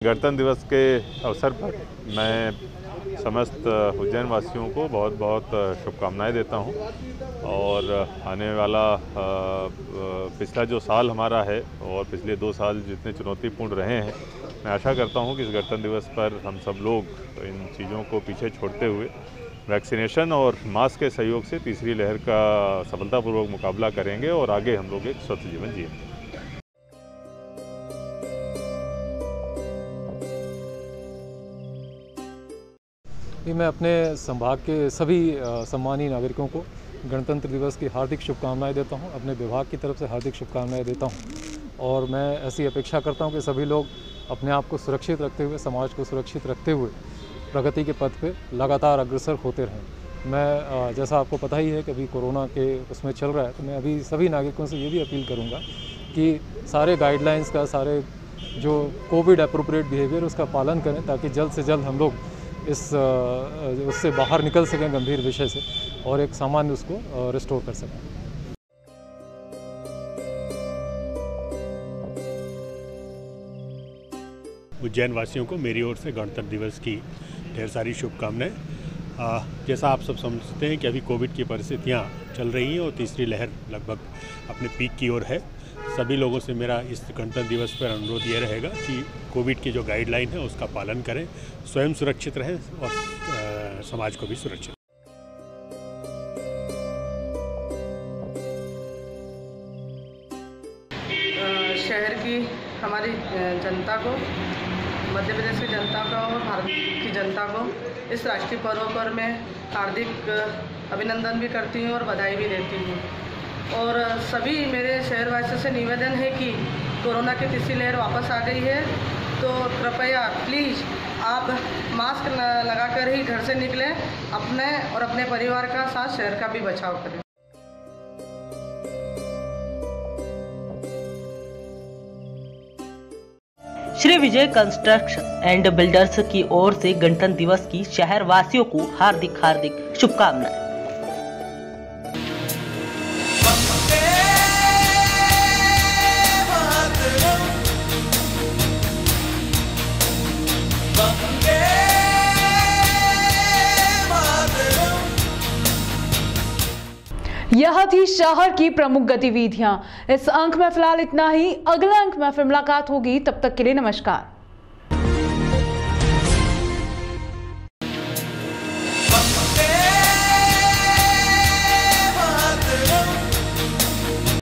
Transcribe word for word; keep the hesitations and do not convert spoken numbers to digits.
गणतंत्र दिवस के अवसर पर मैं समस्त उज्जैन वासियों को बहुत बहुत शुभकामनाएं देता हूं और आने वाला पिछला जो साल हमारा है और पिछले दो साल जितने चुनौतीपूर्ण रहे हैं, मैं आशा करता हूं कि इस गणतंत्र दिवस पर हम सब लोग इन चीज़ों को पीछे छोड़ते हुए वैक्सीनेशन और मास्क के सहयोग से तीसरी लहर का सफलतापूर्वक मुकाबला करेंगे और आगे हम लोग एक स्वस्थ जीवन जिएंगे। मैं अपने संभाग के सभी सम्मानीय नागरिकों को गणतंत्र दिवस की हार्दिक शुभकामनाएं देता हूं। अपने विभाग की तरफ से हार्दिक शुभकामनाएं देता हूं और मैं ऐसी अपेक्षा करता हूं कि सभी लोग अपने आप को सुरक्षित रखते हुए, समाज को सुरक्षित रखते हुए प्रगति के पथ पे लगातार अग्रसर होते रहें। मैं जैसा आपको पता ही है कि अभी कोरोना के उसमें चल रहा है, तो मैं अभी सभी नागरिकों से ये भी अपील करूँगा कि सारे गाइडलाइंस का, सारे जो कोविड अप्रोप्रिएट बिहेवियर उसका पालन करें ताकि जल्द से जल्द हम लोग इस उससे बाहर निकल सकें गंभीर विषय से और एक सामान्य उसको रिस्टोर कर सकें। उज्जैन वासियों को मेरी ओर से गणतंत्र दिवस की ढेर सारी शुभकामनाएं। जैसा आप सब समझते हैं कि अभी कोविड की परिस्थितियां चल रही हैं और तीसरी लहर लगभग अपने पीक की ओर है। सभी लोगों से मेरा इस गणतंत्र दिवस पर अनुरोध ये रहेगा कि कोविड की जो गाइडलाइन है उसका पालन करें, स्वयं सुरक्षित रहें और आ, समाज को भी सुरक्षित। शहर की हमारी जनता को, मध्य प्रदेश की जनता को और भारत की जनता को इस राष्ट्रीय पर्व पर मैं हार्दिक अभिनंदन भी करती हूँ और बधाई भी देती हूँ। और सभी मेरे शहरवासियों से निवेदन है कि कोरोना की तीसरी लहर वापस आ गई है, तो कृपया प्लीज़ आप मास्क लगाकर ही घर से निकलें, अपने और अपने परिवार का साथ शहर का भी बचाव करें। Shri Vijay construction and builders की ओर से गणतंत्र दिवस की शहर वासियों को हार्दिक हार्दिक शुभकामनाएं। यह थी शहर की प्रमुख गतिविधियां। इस अंक में फिलहाल इतना ही। अगले अंक में फिर मुलाकात होगी, तब तक के लिए नमस्कार।